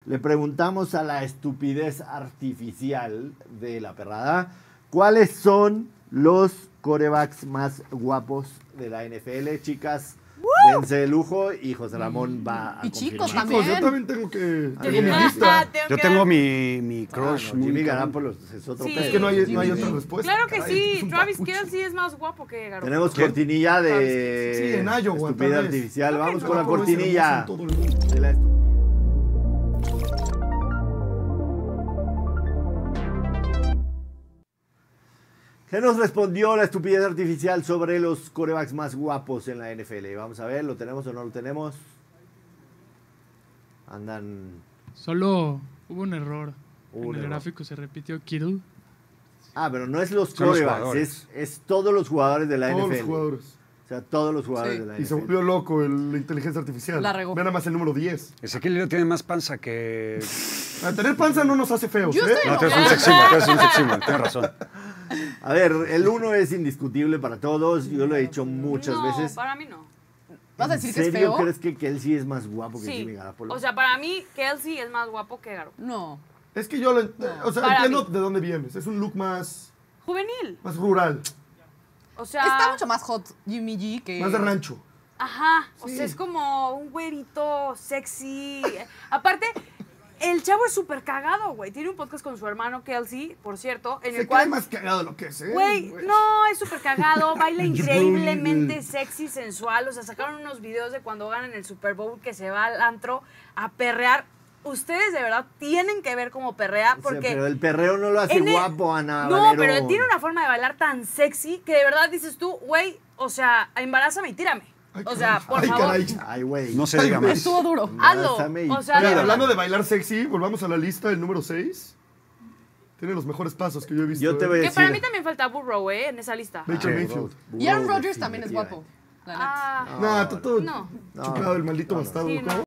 le preguntamos a la estupidez artificial de la perrada, ¿cuáles son los quarterbacks más guapos de la NFL? Chicas, dense de lujo y José Ramón va a Y chicos confirmar. también. Yo también tengo mi Ah, lista. Yo tengo mi crush. No, Jimmy muy Garoppolo es otro Sí. pedo. Es que no hay otra respuesta. Claro que caray, sí, es un Travis papucho. Kelce es más guapo que Garoppolo. Tenemos cortinilla de Sí, en Iowa, estupidez tal vez. artificial. Creo que Vamos no. con la Garoppolo es hermoso cortinilla en todo el mundo. de la estupidez. ¿Qué nos respondió la estupidez artificial sobre los quarterbacks más guapos en la NFL? Vamos a ver, ¿lo tenemos o no lo tenemos? Andan... Solo hubo un error. Hubo En un el error. gráfico se repitió Kittle. Ah, pero no es los Son los quarterbacks, jugadores. es todos los jugadores de la Todos NFL. los jugadores. O sea, todos los jugadores Sí. de la Y se NFL. volvió loco la inteligencia artificial. La regó. Ve nada más el número 10. Ezequiel Elliott tiene más panza que... A tener panza no nos hace feos, Yo ¿eh? estoy No, tú eres un sex symbol, tú eres un sex symbol, tienes razón. A ver, el 1 es indiscutible para todos. Yo lo he dicho muchas no, veces. para mí no. ¿Vas a decir que es ¿En serio feo? crees que Kelce es más guapo que Sí. Jimmy Garoppolo? O sea, para mí, Kelce es más guapo que Garoppolo. No. Es que yo o sea, Para entiendo mí. de dónde vienes. Es un look más Juvenil. rural, O sea, Está mucho más hot Jimmy G que... más de rancho. ajá. O Sí. sea, es como un güerito sexy. Aparte, el chavo es súper cagado, güey. Tiene un podcast con su hermano Kelce, por cierto, en Se el cree cual... más cagado de lo que es, ¿eh? Güey, no, es súper cagado, baila increíblemente sexy, sensual. O sea, sacaron unos videos de cuando ganan el Super Bowl que se va al antro a perrear. Ustedes de verdad tienen que ver cómo perrea O sea, porque... pero el perreo no lo hace en el- guapo, Ana No, Valero. pero tiene una forma de bailar tan sexy que de verdad dices tú, güey, o sea, embarázame y tírame. Ay, O sea, caray. por Ay, favor, caray. Ay, güey. No se diga más. Estuvo duro. hazlo. Abrázame y O sea, de Oigan, verdad. hablando de bailar sexy, volvamos a la lista, el número 6. Tiene los mejores pasos que yo he visto. Yo te voy a Que decir... para mí también falta Burrow, en esa lista. Baker Ah, Mayfield. Y Aaron Rodgers también es guapo. La neta. Ah, Nah, todo no. chupado el maldito bastardo. Sí, no.